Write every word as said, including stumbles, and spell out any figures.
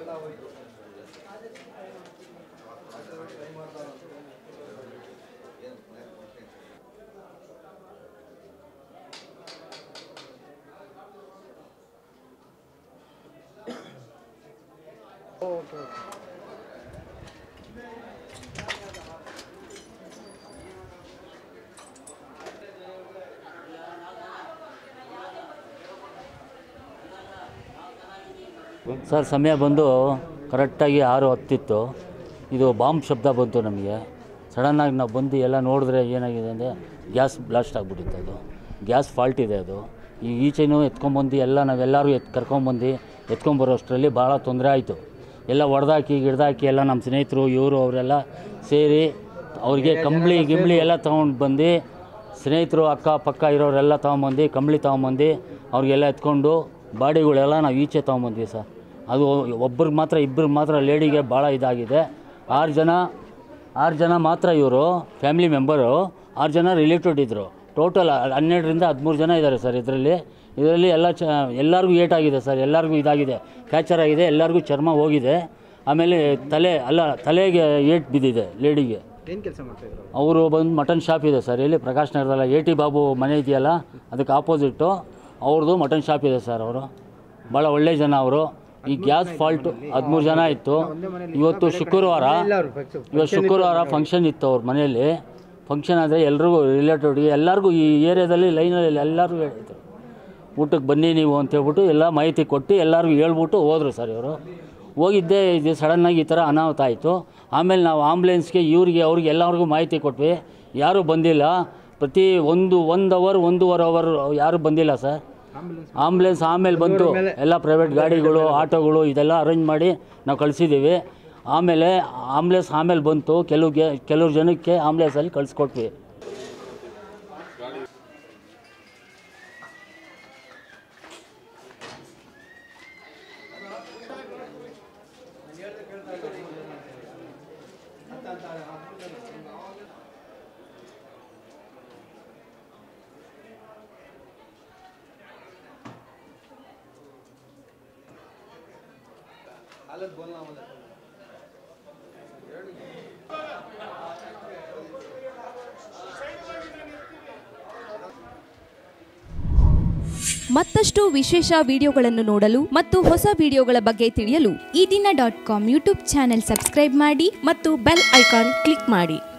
Okay sir ಸಮಯ ಬಂದು ಕರೆಕ್ಟಾಗಿ ಆರು ಹತ್ತಿತ್ತು. ಇದು ಬಾಂಬ್ ಶಬ್ದ ಬಂತು ನಮಗೆ. ಸಡನ್ನಾಗಿ ನಾವು ಬಂದು ಎಲ್ಲ ನೋಡಿದ್ರೆ ಏನಾಗಿದೆ ಅಂದರೆ ಗ್ಯಾಸ್ ಬ್ಲಾಸ್ಟ್ ಆಗಿಬಿಟ್ಟಿತ್ತು. ಅದು ಗ್ಯಾಸ್ ಫಾಲ್ಟ್ ಇದೆ. ಅದು ಈ ಈಚೆನೂ ಎತ್ಕೊಂಬಂದು ಎಲ್ಲ ನಾವೆಲ್ಲರೂ ಎತ್ ಕರ್ಕೊಂಬಂದು ಎತ್ಕೊಂಬರೋ ಅಷ್ಟರಲ್ಲಿ ಭಾಳ ತೊಂದರೆ ಆಯಿತು. ಎಲ್ಲ ಹೊಡೆದಾಕಿ ಗಿಡ್ದಾಕಿ ಎಲ್ಲ ನಮ್ಮ ಸ್ನೇಹಿತರು ಇವರು ಅವರೆಲ್ಲ ಸೇರಿ ಅವ್ರಿಗೆ ಕಂಬಳಿ ಗಿಂಬಳಿ ಎಲ್ಲ ತೊಗೊಂಡು ಬಂದು ಸ್ನೇಹಿತರು ಅಕ್ಕ ಪಕ್ಕ ಇರೋರೆಲ್ಲ ತೊಗೊಂಬಂದು ಕಂಬಳಿ ತೊಗೊಂಬಂದು ಅವ್ರಿಗೆಲ್ಲ ಎತ್ಕೊಂಡು ಬಾಡಿಗಳೆಲ್ಲ ನಾವು ಈಚೆ ತೊಗೊಂಬಂದ್ವಿ ಸರ್. ಅದು ಒಬ್ರಿಗೆ ಮಾತ್ರ ಇಬ್ಬರಿಗೆ ಮಾತ್ರ ಲೇಡಿಗೆ ಭಾಳ ಇದಾಗಿದೆ. ಆರು ಜನ ಆರು ಜನ ಮಾತ್ರ ಇವರು ಫ್ಯಾಮಿಲಿ ಮೆಂಬರು, ಆರು ಜನ ರಿಲೇಟೆಡ್ ಇದ್ದರು. ಟೋಟಲ್ ಹನ್ನೆರಡರಿಂದ ಹದಿಮೂರು ಜನ ಇದ್ದಾರೆ ಸರ್. ಇದರಲ್ಲಿ ಇದರಲ್ಲಿ ಎಲ್ಲ ಚ ಎಲ್ಲರಿಗೂ ಏಟಾಗಿದೆ ಸರ್. ಎಲ್ಲರಿಗೂ ಇದಾಗಿದೆ, ಫ್ರ್ಯಾಕ್ಚರ್ ಆಗಿದೆ, ಎಲ್ಲರಿಗೂ ಚರ್ಮ ಹೋಗಿದೆ. ಆಮೇಲೆ ತಲೆ ಅಲ್ಲ ತಲೆಗೆ ಏಟ್ ಬಿದ್ದಿದೆ ಲೇಡಿಗೆ. ಏನು ಕೆಲಸ ಮಾಡ್ತಾಯಿದ್ರು ಅವರು? ಬಂದು ಮಟನ್ ಶಾಪ್ ಇದೆ ಸರ್ ಇಲ್ಲಿ ಪ್ರಕಾಶ್ ನಗರದಲ್ಲ, ಎ ಟಿ ಬಾಬು ಮನೆ ಇದೆಯಲ್ಲ ಅದಕ್ಕೆ ಆಪೋಸಿಟ್ಟು ಅವ್ರದ್ದು ಮಟನ್ ಶಾಪ್ ಇದೆ ಸರ್. ಅವರು ಭಾಳ ಒಳ್ಳೆ ಜನ ಅವರು. ಈ ಗ್ಯಾಸ್ ಫಾಲ್ಟು ಹದಿಮೂರು ಜನ ಇತ್ತು. ಇವತ್ತು ಶುಕ್ರವಾರ ಇವತ್ತು ಶುಕ್ರವಾರ ಫಂಕ್ಷನ್ ಇತ್ತು ಅವ್ರ ಮನೆಯಲ್ಲಿ. ಫಂಕ್ಷನ್ ಆದರೆ ಎಲ್ರಿಗೂ ರಿಲೇಟೆಡ್ಗೆ ಎಲ್ಲರಿಗೂ ಈ ಏರಿಯಾದಲ್ಲಿ ಲೈನಲ್ಲಿ ಎಲ್ಲರಿಗೂ ಹೇಳಿದ್ರು ಊಟಕ್ಕೆ ಬನ್ನಿ ನೀವು ಅಂತೇಳ್ಬಿಟ್ಟು ಎಲ್ಲ ಮಾಹಿತಿ ಕೊಟ್ಟು ಎಲ್ಲರಿಗೂ ಹೇಳ್ಬಿಟ್ಟು ಹೋದರು ಸರ್. ಇವರು ಹೋಗಿದ್ದೆ ಇದು ಸಡನ್ನಾಗಿ ಈ ಥರ ಅನಾಹುತ ಆಯಿತು. ಆಮೇಲೆ ನಾವು ಆಂಬುಲೆನ್ಸ್ಗೆ ಇವ್ರಿಗೆ ಅವ್ರಿಗೆ ಎಲ್ಲರಿಗೂ ಮಾಹಿತಿ ಕೊಟ್ವಿ. ಯಾರೂ ಬಂದಿಲ್ಲ. ಪ್ರತಿ ಒಂದು ಒಂದು ಅವರ್ ಒಂದೂವರೆ ಅವರ್ ಯಾರೂ ಬಂದಿಲ್ಲ ಸರ್. ಆಂಬುಲೆನ್ಸ್ ಆಮೇಲೆ ಬಂತು. ಎಲ್ಲ ಪ್ರೈವೇಟ್ ಗಾಡಿಗಳು ಆಟೋಗಳು ಇದೆಲ್ಲ ಅರೇಂಜ್ ಮಾಡಿ ನಾವು ಕಳಿಸಿದ್ದೀವಿ. ಆಮೇಲೆ ಆಂಬುಲೆನ್ಸ್ ಆಮೇಲೆ ಬಂತು. ಕೆಲವು ಕೆಲವ್ರು ಜನಕ್ಕೆ ಆಂಬುಲೆನ್ಸಲ್ಲಿ ಕಳಿಸ್ಕೊಟ್ವಿ. ಮತ್ತಷ್ಟು ವಿಶೇಷ ವಿಡಿಯೋಗಳನ್ನು ನೋಡಲು ಮತ್ತು ಹೊಸ ವಿಡಿಯೋಗಳ ಬಗ್ಗೆ ತಿಳಿಯಲು Ee Dina dot com YouTube channel subscribe ಮಾಡಿ ಮತ್ತು ಬೆಲ್ ಐಕಾನ್ ಕ್ಲಿಕ್ ಮಾಡಿ.